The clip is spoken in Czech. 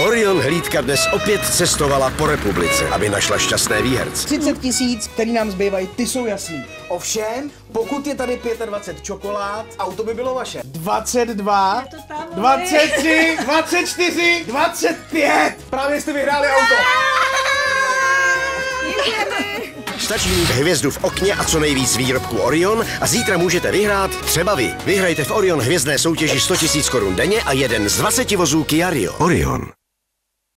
Orion hlídka dnes opět cestovala po republice, aby našla šťastné výherce. 30 000, který nám zbývají, ty jsou jasný. Ovšem, pokud je tady 25 čokolád, auto by bylo vaše. 22, 23, 24, 25. Právě jste vyhráli auto. Stačí mít hvězdu v okně a co nejvíc výrobků Orion a zítra můžete vyhrát třeba vy. Vyhrajte v Orion hvězdné soutěži 100 000 korun denně a jeden z 20 vozů Kia Rio. Orion.